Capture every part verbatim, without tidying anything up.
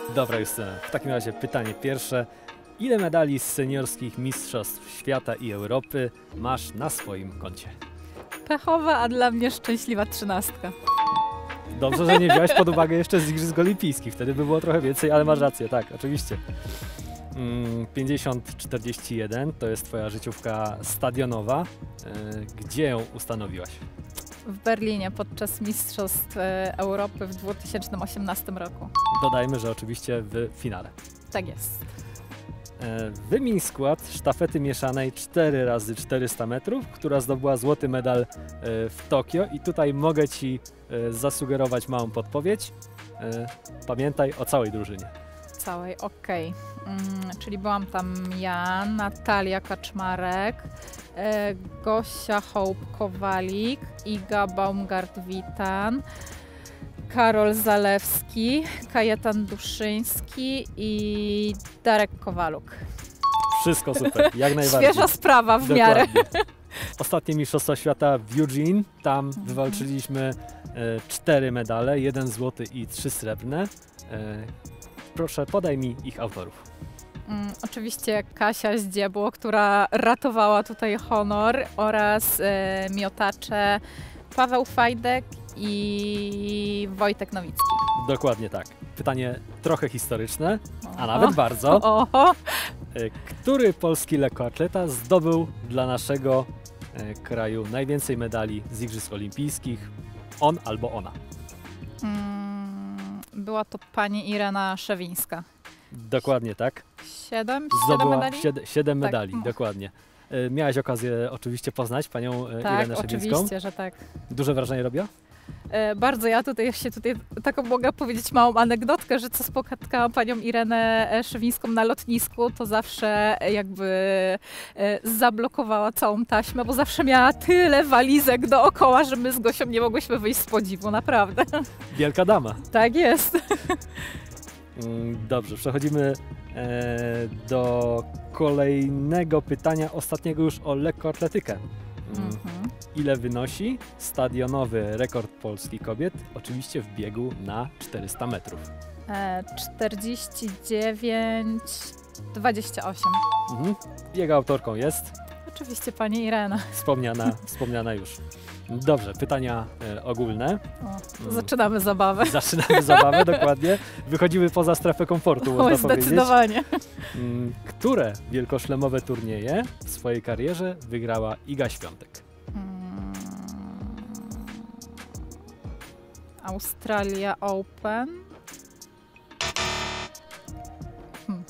Dobra Justyna, w takim razie pytanie pierwsze. Ile medali z seniorskich mistrzostw świata i Europy masz na swoim koncie? Pechowa, a dla mnie szczęśliwa trzynastka. Dobrze, że nie wziąłeś pod uwagę jeszcze z Igrzysk Olimpijskich, wtedy by było trochę więcej, ale masz rację, tak, oczywiście. pięćdziesiąt czterdzieści jeden to jest twoja życiówka stadionowa. Gdzie ją ustanowiłaś? W Berlinie podczas Mistrzostw Europy w dwa tysiące osiemnastym roku. Dodajmy, że oczywiście w finale. Tak jest. Wymień skład sztafety mieszanej cztery razy czterysta metrów, która zdobyła złoty medal w Tokio i tutaj mogę Ci zasugerować małą podpowiedź. Pamiętaj o całej drużynie. Całej, okej. Okay. Mm, czyli byłam tam ja, Natalia Kaczmarek, e, Gosia Hołb-Kowalik, Iga Baumgart-Witan, Karol Zalewski, Kajetan Duszyński i Darek Kowaluk. Wszystko super, jak najbardziej. Świeża sprawa w miarę. Ostatnie Mistrzostwa Świata w Eugene, tam mhm. wywalczyliśmy e, cztery medale, jeden złoty i trzy srebrne. E, proszę, podaj mi ich autorów. Mm, oczywiście Kasia Zdziebło, która ratowała tutaj honor, oraz e, miotacze Paweł Fajdek i Wojtek Nowicki. Dokładnie tak. Pytanie trochę historyczne, Oho. a nawet bardzo. Oho. Który polski lekkoatleta zdobył dla naszego e, kraju najwięcej medali z Igrzysk Olimpijskich? On albo ona? Mm, była to pani Irena Szewińska. Dokładnie tak. Siedem? Zdobyła siedem medali? Siedem, siedem tak. medali, dokładnie. E, miałaś okazję oczywiście poznać panią e, tak, Irenę Szewińską. oczywiście, że tak. Duże wrażenie robiła? E, bardzo. Ja tutaj się tutaj taką mogę powiedzieć małą anegdotkę, że co spotkałam panią Irenę Szewińską na lotnisku, to zawsze jakby e, zablokowała całą taśmę, bo zawsze miała tyle walizek dookoła, że my z Gosią nie mogłyśmy wyjść z podziwu, naprawdę. Wielka dama. Tak jest. Dobrze, przechodzimy e, do kolejnego pytania, ostatniego już o lekkoatletykę. Mhm. Ile wynosi stadionowy rekord Polski kobiet? Oczywiście w biegu na czterysta metrów. E, czterdzieści dziewięć dwadzieścia osiem. Mhm. Jego autorką jest? Oczywiście pani Irena. Wspomniana, wspomniana już. Dobrze, pytania e, ogólne. O, zaczynamy zabawę. Zaczynamy zabawę, dokładnie. Wychodzimy poza strefę komfortu, można Oj, zdecydowanie. powiedzieć. Które wielkoszlemowe turnieje w swojej karierze wygrała Iga Świątek? Hmm. Australia Open. Hmm.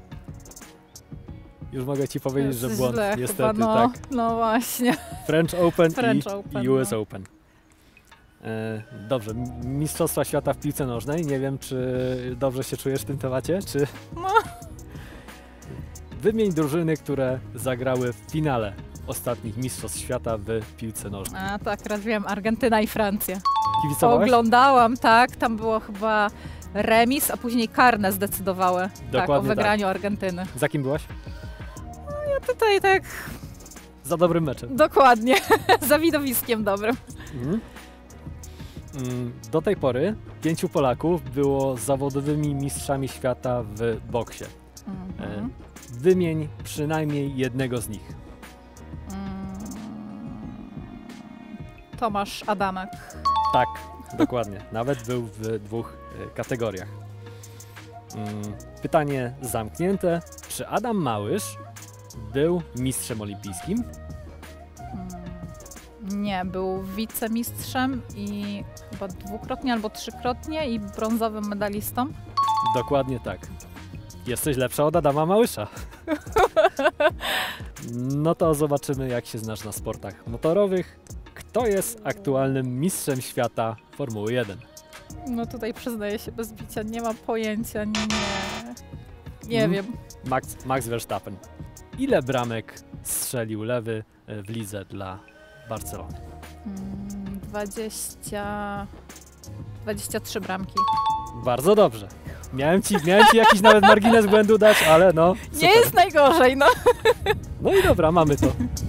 Już mogę Ci powiedzieć, że błąd, źle, niestety, chyba, no, tak. No właśnie. French Open French i, Open, i U S no. Open. E, dobrze, Mistrzostwa Świata w piłce nożnej. Nie wiem, czy dobrze się czujesz w tym temacie, czy... No. Wymień drużyny, które zagrały w finale ostatnich Mistrzostw Świata w piłce nożnej. A tak, raz wiem, Argentyna i Francja. Kibicowałaś? Oglądałam, tak, tam było chyba remis, a później karne zdecydowały tak, o wygraniu tak. Argentyny. Za kim byłaś? No ja tutaj tak... Za dobrym meczem. Dokładnie, za widowiskiem dobrym. Mhm. Do tej pory pięciu Polaków było zawodowymi mistrzami świata w boksie. Mhm. Wymień przynajmniej jednego z nich. Tomasz Adamek. Tak, dokładnie. Nawet był w dwóch kategoriach. Pytanie zamknięte. Czy Adam Małysz był mistrzem olimpijskim? Nie, był wicemistrzem i chyba dwukrotnie albo trzykrotnie i brązowym medalistą. Dokładnie tak. Jesteś lepsza od Adama Małysza. No to zobaczymy, jak się znasz na sportach motorowych. Kto jest aktualnym mistrzem świata Formuły jeden? No tutaj przyznaję się bez bicia, nie mam pojęcia, nie, nie hmm. wiem. Max, Max Verstappen. Ile bramek strzelił lewy w lidze dla Barcelony? Hmm, dwadzieścia... dwadzieścia trzy bramki. Bardzo dobrze. Miałem ci, miałem ci jakiś nawet margines błędu dać, ale no super. Nie jest najgorzej, no. No i dobra, mamy to.